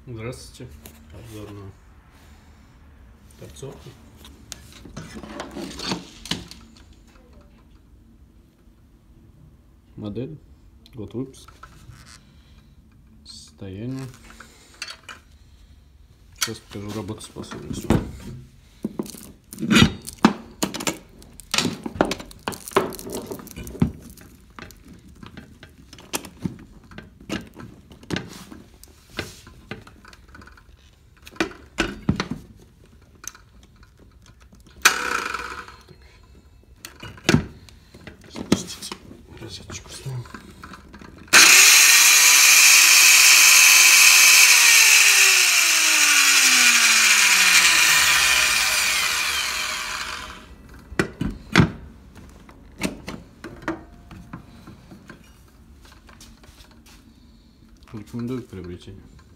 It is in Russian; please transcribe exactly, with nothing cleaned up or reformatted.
Здравствуйте. Обзор на торцовку. Модель, год выпуска, состояние. Сейчас покажу работоспособность. Запустить розеточку ставим. Рекомендую к приобретению.